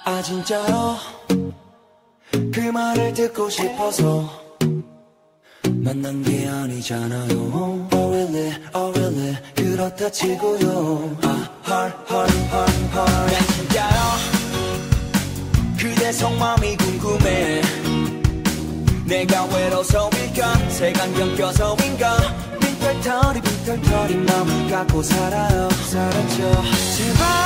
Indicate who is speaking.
Speaker 1: 아 진짜로 그 말을 듣고 싶어서 만난 게 아니잖아요. Oh really, oh really 그렇다 치고요. 아 난 진짜로 그대 속마음이 궁금해. 내가 외로워서일까 색안경 껴서인가 빈털터리 맘을 갖고 살아요. 살았죠. 제발